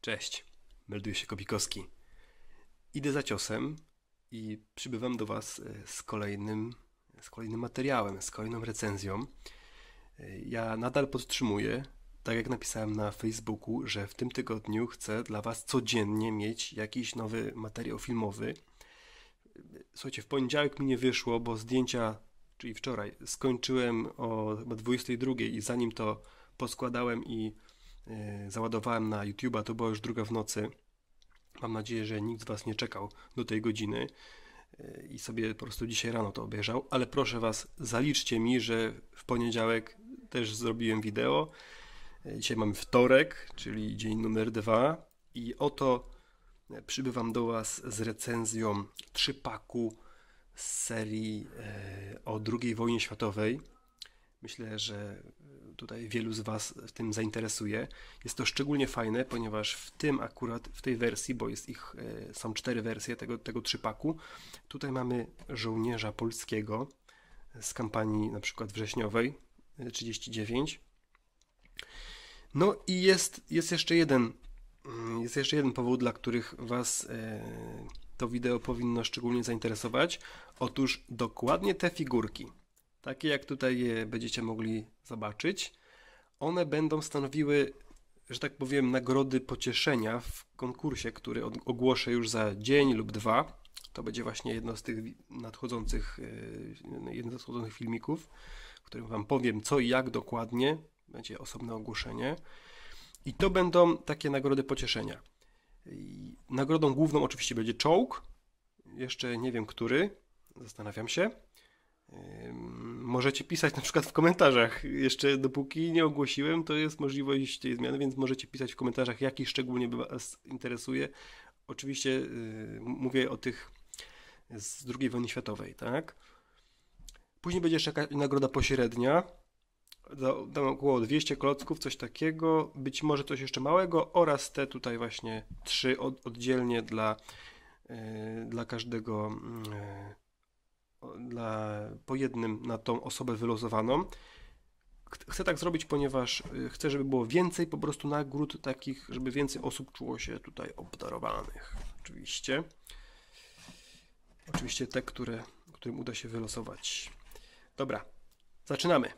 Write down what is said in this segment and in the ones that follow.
Cześć, melduje się Kopikowski. Idę za ciosem i przybywam do Was z kolejnym materiałem, z kolejną recenzją. Ja nadal podtrzymuję, tak jak napisałem na Facebooku, że w tym tygodniu chcę dla Was codziennie mieć jakiś nowy materiał filmowy. Słuchajcie, w poniedziałek mi nie wyszło, bo zdjęcia, czyli wczoraj, skończyłem o chyba 22 i zanim to poskładałem i załadowałem na YouTube'a, to była już 2 w nocy. Mam nadzieję, że nikt z Was nie czekał do tej godziny i sobie po prostu dzisiaj rano to obejrzał, ale proszę Was, zaliczcie mi, że w poniedziałek też zrobiłem wideo. Dzisiaj mamy wtorek, czyli dzień numer 2 i oto przybywam do Was z recenzją 3-paku z serii o II wojnie światowej. Myślę, że tutaj wielu z Was w tym zainteresuje. Jest to szczególnie fajne, ponieważ w tej wersji, bo są 4 wersje tego 3-paku, tutaj mamy żołnierza polskiego z kampanii na przykład wrześniowej 39. No i jest jeszcze jeden powód, dla których Was to wideo powinno szczególnie zainteresować. Otóż dokładnie te figurki, takie jak tutaj je będziecie mogli zobaczyć, one będą stanowiły, że tak powiem, nagrody pocieszenia w konkursie, który ogłoszę już za dzień lub 2. To będzie właśnie jeden z nadchodzących filmików, w którym Wam powiem co i jak dokładnie. Będzie osobne ogłoszenie. I to będą takie nagrody pocieszenia. Nagrodą główną oczywiście będzie czołg. Jeszcze nie wiem który. Zastanawiam się. Możecie pisać na przykład w komentarzach. Jeszcze dopóki nie ogłosiłem, to jest możliwość tej zmiany, więc możecie pisać w komentarzach, jaki szczególnie Was interesuje. Oczywiście mówię o tych z II wojny światowej, tak? Później będzie jeszcze jakaś nagroda pośrednia. Dam około 200 klocków, coś takiego. Być może coś jeszcze małego oraz te tutaj właśnie 3 oddzielnie dla każdego po jednym na tą osobę wylosowaną. Chcę tak zrobić, ponieważ chcę, żeby było więcej po prostu nagród takich, żeby więcej osób czuło się tutaj obdarowanych. Oczywiście te, którym uda się wylosować. Dobra, zaczynamy.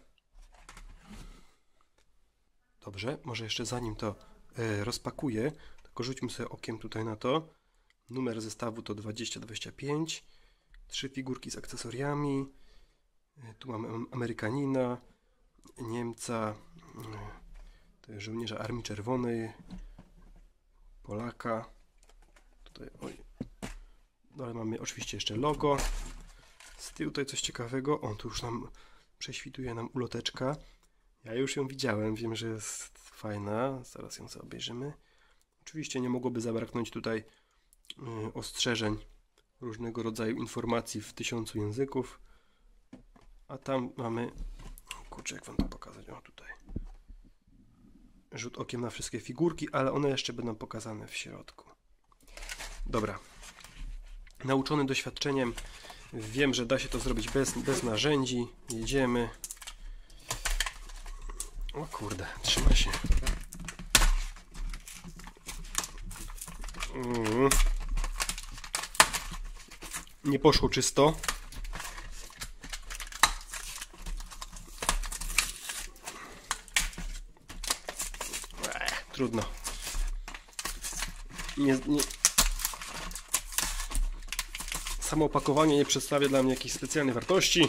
Dobrze, może jeszcze zanim to rozpakuję, tylko rzućmy sobie okiem tutaj na to. Numer zestawu to 2025. 3 figurki z akcesoriami. Tu mamy Amerykanina, Niemca, to jest żołnierza Armii Czerwonej, Polaka. Tutaj, ale mamy oczywiście jeszcze logo. Z tyłu tutaj coś ciekawego. Tu już prześwituje nam uloteczka. Ja już ją widziałem, wiem, że jest fajna. Zaraz ją sobie obejrzymy. Oczywiście nie mogłoby zabraknąć tutaj ostrzeżeń, różnego rodzaju informacji w 1000 języków. A tam mamy, kurczę, jak Wam to pokazać? Tutaj. Rzut okiem na wszystkie figurki, ale one jeszcze będą pokazane w środku. Dobra. Nauczony doświadczeniem, wiem, że da się to zrobić bez narzędzi. Jedziemy. O kurde, trzyma się. Nie poszło czysto. Trudno. Samo opakowanie nie przedstawia dla mnie jakiejś specjalnej wartości.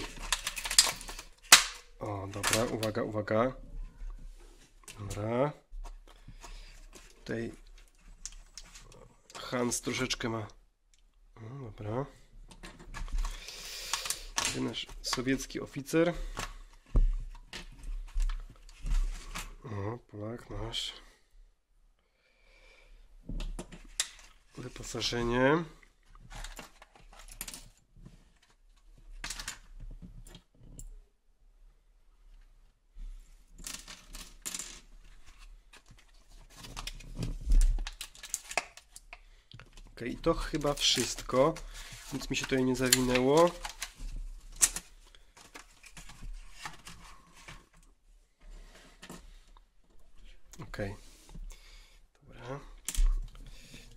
O, dobra, uwaga. Dobra. Tutaj Hans troszeczkę ma. O, dobra. Tutaj nasz sowiecki oficer. O, Polak nasz. Wyposażenie. I to chyba wszystko. Nic mi się tutaj nie zawinęło. Ok. Dobra.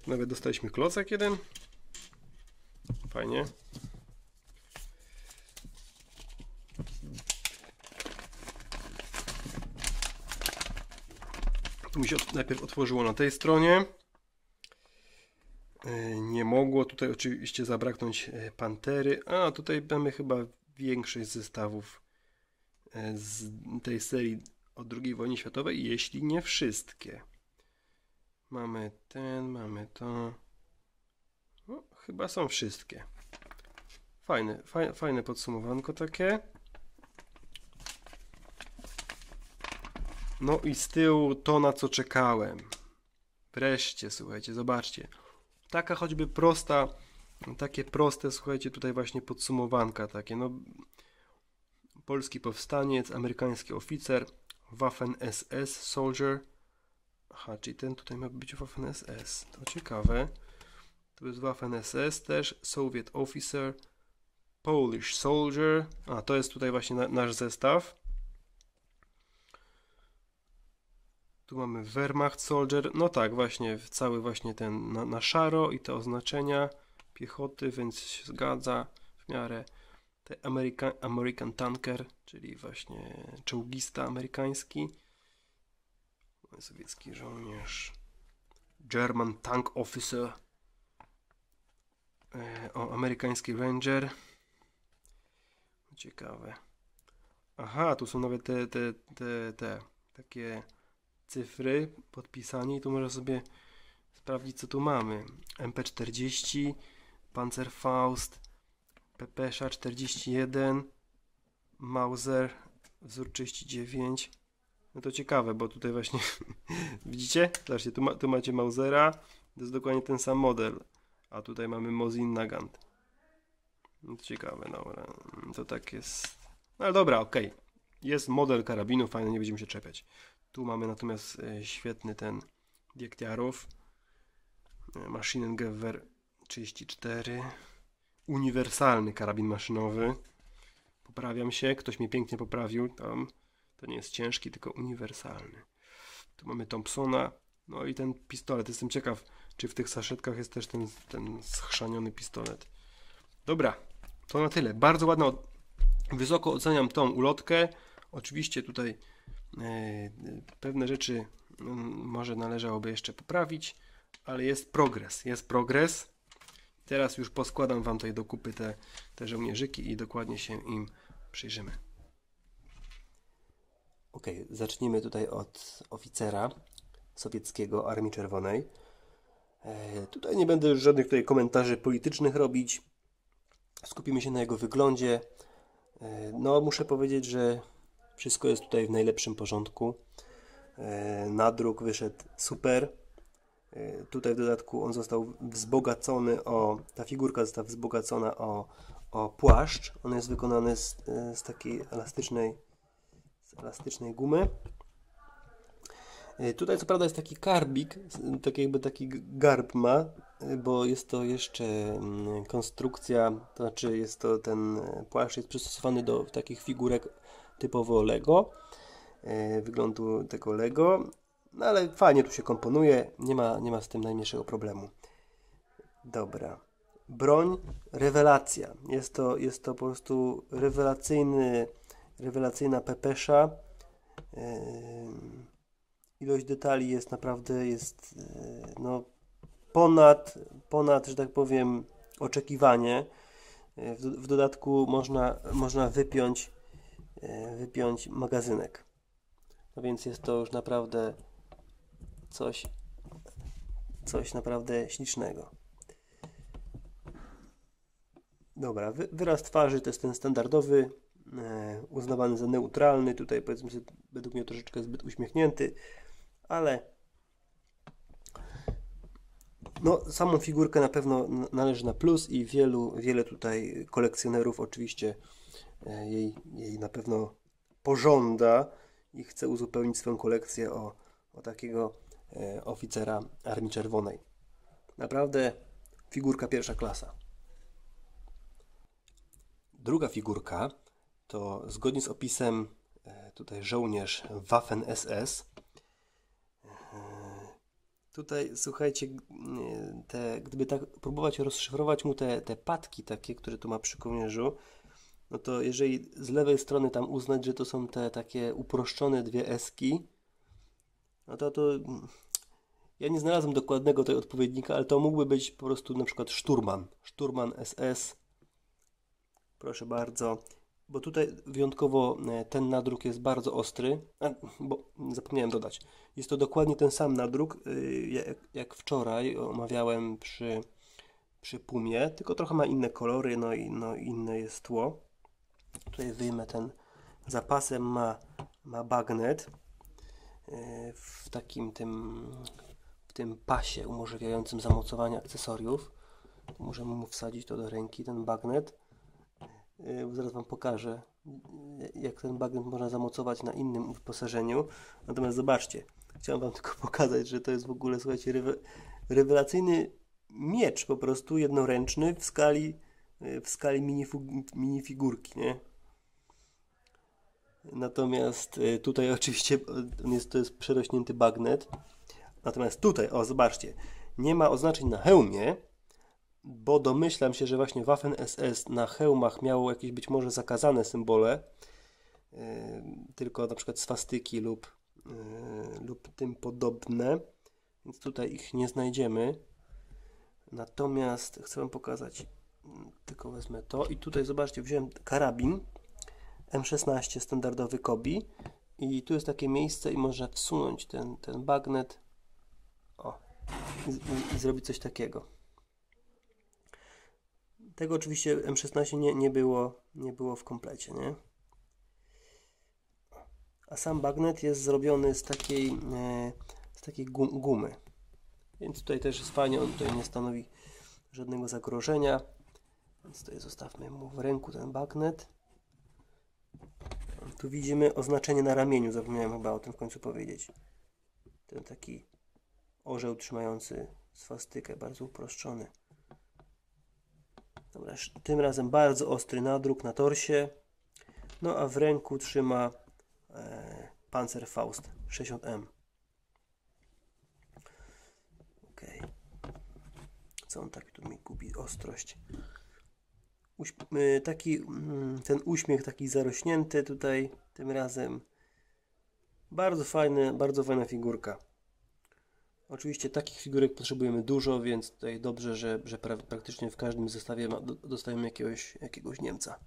Nawet dostaliśmy klocek jeden. Fajnie. Tu mi się najpierw otworzyło na tej stronie. Nie mogło tutaj oczywiście zabraknąć Pantery. A tutaj mamy chyba większość zestawów z tej serii o II wojnie światowej, jeśli nie wszystkie. Mamy ten, mamy to. No, chyba są wszystkie. Fajne podsumowanko takie. No i z tyłu to, na co czekałem. Wreszcie, słuchajcie, zobaczcie. Taka choćby prosta, takie proste, słuchajcie, tutaj właśnie podsumowanka takie, no. Polski powstaniec, amerykański oficer, Waffen-SS Soldier. Aha, czyli ten tutaj ma być Waffen-SS. To ciekawe. To jest Waffen-SS też, Soviet Officer, Polish Soldier. A, to jest tutaj właśnie nasz zestaw. Tu mamy Wehrmacht Soldier. No tak, właśnie cały właśnie ten na szaro i te oznaczenia piechoty, więc się zgadza w miarę. American Tanker, czyli właśnie czołgista amerykański. Sowiecki żołnierz. German Tank Officer. Amerykański Ranger. Ciekawe. Aha, tu są nawet te takie cyfry podpisane i tu można sobie sprawdzić, co tu mamy. MP40, Panzerfaust, Pepesza 41, Mauser wzór 39. No to ciekawe, bo tutaj właśnie widzicie? Zobaczcie, tu macie Mausera, to jest dokładnie ten sam model, a tutaj mamy Mosin Nagant. No to ciekawe, dobra, to tak jest. No ale dobra, okej. Jest model karabinu, fajny, nie będziemy się czepiać. Tu mamy natomiast świetny ten Diektiarów, Maschinengewehr 34, uniwersalny karabin maszynowy. Poprawiam się, ktoś mnie pięknie poprawił tam. To nie jest ciężki, tylko uniwersalny. Tu mamy Thompsona, no i ten pistolet. Jestem ciekaw, czy w tych saszetkach jest też ten schrzaniony pistolet. Dobra, to na tyle. Bardzo ładna, wysoko oceniam tą ulotkę. Oczywiście tutaj pewne rzeczy może należałoby jeszcze poprawić, ale jest progres. Teraz już poskładam wam tutaj do kupy te żołnierzyki i dokładnie się im przyjrzymy. Ok, zacznijmy tutaj od oficera sowieckiego Armii Czerwonej. Tutaj nie będę już żadnych tutaj komentarzy politycznych robić. Skupimy się na jego wyglądzie. No, muszę powiedzieć, że wszystko jest tutaj w najlepszym porządku. Nadruk wyszedł super. Tutaj w dodatku on został wzbogacony ta figurka została wzbogacona o płaszcz. On jest wykonany z takiej elastycznej gumy. Tutaj co prawda jest taki karbik, taki garb ma, bo jest to jeszcze konstrukcja, to znaczy ten płaszcz jest przystosowany do takich figurek typowo Lego, wyglądu tego Lego, no ale fajnie tu się komponuje, nie ma z tym najmniejszego problemu. Dobra. Broń, rewelacja. Jest to po prostu rewelacyjna pepesza. Ilość detali jest naprawdę no, ponad, że tak powiem, oczekiwanie. W dodatku można wypiąć magazynek. No więc jest to już naprawdę coś naprawdę ślicznego. Dobra, wyraz twarzy to jest ten standardowy, uznawany za neutralny. Tutaj powiedzmy sobie, według mnie troszeczkę zbyt uśmiechnięty, ale no, samą figurkę na pewno należy na plus i wiele tutaj kolekcjonerów oczywiście jej na pewno pożąda i chce uzupełnić swoją kolekcję o takiego oficera Armii Czerwonej. Naprawdę figurka pierwsza klasa. Druga figurka to zgodnie z opisem tutaj żołnierz Waffen-SS. Tutaj słuchajcie, gdyby tak próbować rozszyfrować mu te padki takie, które tu ma przy kołnierzu, no to jeżeli z lewej strony tam uznać, że to są te takie uproszczone dwie eski, no to ja nie znalazłem dokładnego tego odpowiednika, ale to mógłby być po prostu na przykład Szturman SS. Proszę bardzo, bo tutaj wyjątkowo ten nadruk jest bardzo ostry, bo zapomniałem dodać, jest to dokładnie ten sam nadruk, jak wczoraj omawiałem przy Pumie, tylko trochę ma inne kolory, no i inne jest tło. Tutaj wyjmę ten, zapasem ma bagnet w takim w tym pasie umożliwiającym zamocowanie akcesoriów. Możemy mu wsadzić to do ręki, ten bagnet. Zaraz Wam pokażę, jak ten bagnet można zamocować na innym wyposażeniu. Natomiast zobaczcie, chciałem Wam tylko pokazać, że to jest w ogóle, słuchajcie, rewelacyjny miecz, po prostu jednoręczny w skali minifigurki, nie? Natomiast tutaj oczywiście to jest przerośnięty bagnet. Natomiast tutaj, o zobaczcie, nie ma oznaczeń na hełmie, bo domyślam się, że właśnie Waffen SS na hełmach miało jakieś być może zakazane symbole, tylko na przykład swastyki lub tym podobne, więc tutaj ich nie znajdziemy. Natomiast chcę Wam pokazać, tylko wezmę to i tutaj zobaczcie, wziąłem karabin M16 standardowy Kobi i tu jest takie miejsce i można wsunąć ten bagnet i zrobić coś takiego. Tego oczywiście M16 nie było w komplecie, nie? A sam bagnet jest zrobiony z takiej gumy. Więc tutaj też jest fajnie, on tutaj nie stanowi żadnego zagrożenia. Więc tutaj zostawmy mu w ręku ten bagnet. Tu widzimy oznaczenie na ramieniu, zapomniałem chyba o tym w końcu powiedzieć. Ten taki orzeł trzymający swastykę, bardzo uproszczony. Dobra, tym razem bardzo ostry nadruk na torsie. No a w ręku trzyma Panzerfaust 60M. Ok. Co on tak tu mi gubi ostrość? Ten uśmiech taki zarośnięty tutaj tym razem. Bardzo fajna figurka. Oczywiście takich figurek potrzebujemy dużo, więc tutaj dobrze, że praktycznie w każdym zestawie dostajemy jakiegoś Niemca.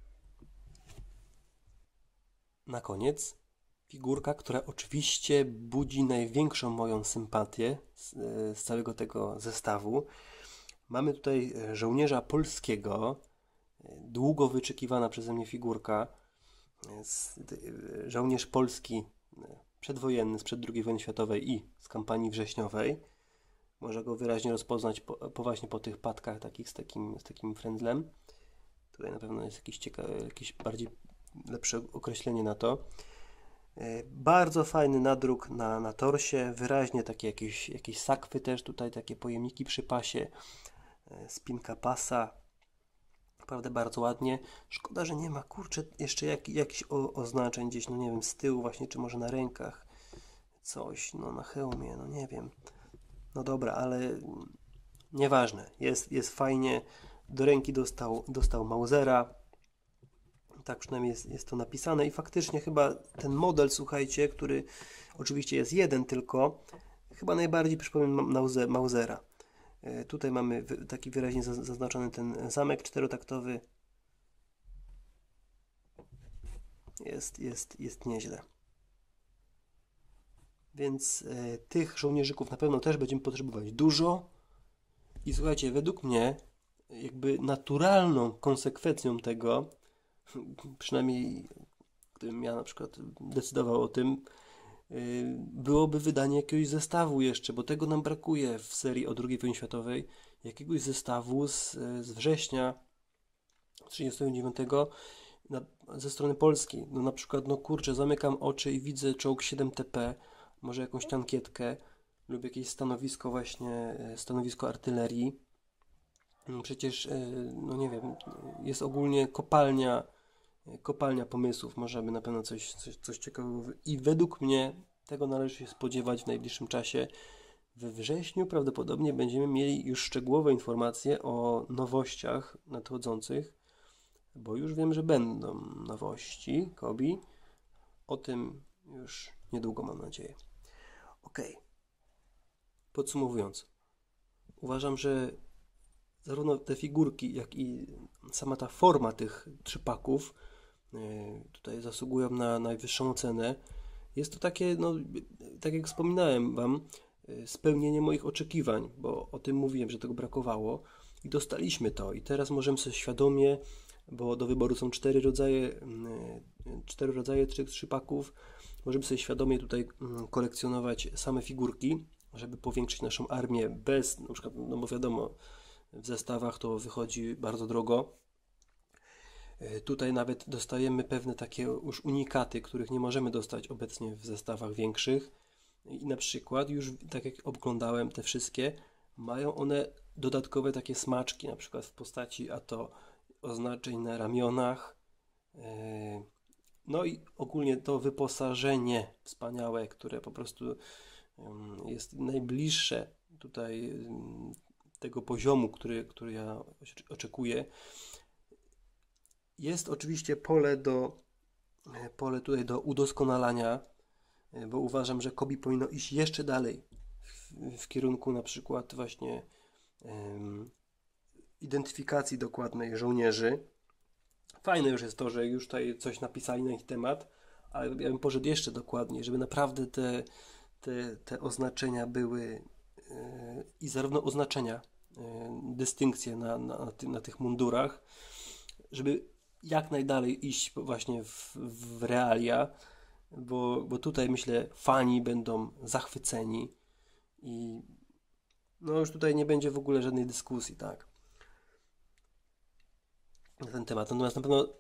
Na koniec figurka, która oczywiście budzi największą moją sympatię z całego tego zestawu. Mamy tutaj żołnierza polskiego, długo wyczekiwana przeze mnie figurka. Żołnierz polski przedwojenny sprzed II wojny światowej i z kampanii wrześniowej. Można go wyraźnie rozpoznać właśnie po tych patkach takich z takim frędzlem. Tutaj na pewno jest jakieś bardziej lepsze określenie na to. Bardzo fajny nadruk na torsie, wyraźnie takie jakieś sakwy też, tutaj takie pojemniki przy pasie, spinka pasa. Naprawdę bardzo ładnie. Szkoda, że nie ma, kurczę, jeszcze jakichś oznaczeń gdzieś, no nie wiem, z tyłu właśnie, czy może na rękach coś, no na hełmie, no nie wiem. No dobra, ale nieważne, jest fajnie. Do ręki dostał Mausera. Tak przynajmniej jest to napisane i faktycznie chyba ten model, słuchajcie, który oczywiście jest jeden tylko, chyba najbardziej przypomina Mausera. Tutaj mamy taki wyraźnie zaznaczony ten zamek czterotaktowy. Jest nieźle. Więc tych żołnierzyków na pewno też będziemy potrzebować dużo. I słuchajcie, według mnie jakby naturalną konsekwencją tego, przynajmniej gdybym ja na przykład decydował o tym, byłoby wydanie jakiegoś zestawu jeszcze, bo tego nam brakuje w serii o II wojnie światowej, jakiegoś zestawu z września 1939 ze strony polskiej. No na przykład, no kurczę, zamykam oczy i widzę czołg 7TP, może jakąś tankietkę lub jakieś stanowisko artylerii. Przecież, no nie wiem, jest ogólnie kopalnia pomysłów, możemy na pewno coś ciekawego i według mnie tego należy się spodziewać w najbliższym czasie. We wrześniu prawdopodobnie będziemy mieli już szczegółowe informacje o nowościach nadchodzących, bo już wiem, że będą nowości, Kobi. O tym już niedługo, mam nadzieję. Ok. Podsumowując, uważam, że zarówno te figurki, jak i sama ta forma tych trzypaków tutaj zasługują na najwyższą ocenę. Jest to takie, no, tak jak wspominałem Wam, spełnienie moich oczekiwań, bo o tym mówiłem, że tego brakowało i dostaliśmy to. I teraz możemy sobie świadomie, bo do wyboru są 4 rodzaje trzypaków, możemy sobie świadomie tutaj kolekcjonować same figurki, żeby powiększyć naszą armię bez, na przykład, no bo wiadomo, w zestawach to wychodzi bardzo drogo. Tutaj nawet dostajemy pewne takie już unikaty, których nie możemy dostać obecnie w zestawach większych. I na przykład już tak jak oglądałem te wszystkie, mają one dodatkowe takie smaczki, na przykład w postaci a to oznaczeń na ramionach. No i ogólnie to wyposażenie wspaniałe, które po prostu jest najbliższe tutaj tego poziomu, który ja oczekuję. Jest oczywiście pole tutaj do udoskonalania, bo uważam, że Kobi powinno iść jeszcze dalej w kierunku na przykład właśnie identyfikacji dokładnej żołnierzy. Fajne już jest to, że już tutaj coś napisali na ich temat, ale ja bym poszedł jeszcze dokładniej, żeby naprawdę te oznaczenia były i zarówno oznaczenia, dystynkcje na tych mundurach, żeby jak najdalej iść właśnie w realia, bo tutaj myślę fani będą zachwyceni i no już tutaj nie będzie w ogóle żadnej dyskusji, tak, na ten temat. Natomiast na pewno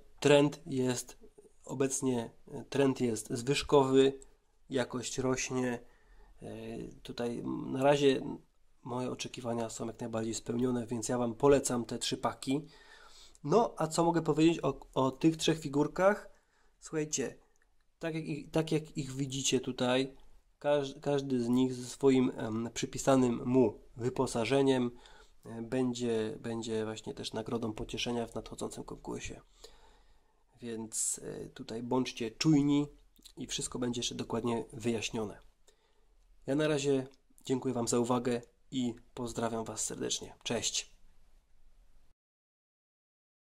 trend jest zwyżkowy, jakość rośnie. Tutaj na razie moje oczekiwania są jak najbardziej spełnione, więc ja Wam polecam te 3 paki. No, a co mogę powiedzieć o tych 3 figurkach? Słuchajcie, tak jak ich widzicie tutaj, każdy z nich ze swoim przypisanym mu wyposażeniem będzie właśnie też nagrodą pocieszenia w nadchodzącym konkursie. Więc tutaj bądźcie czujni i wszystko będzie jeszcze dokładnie wyjaśnione. Ja na razie dziękuję Wam za uwagę i pozdrawiam Was serdecznie. Cześć!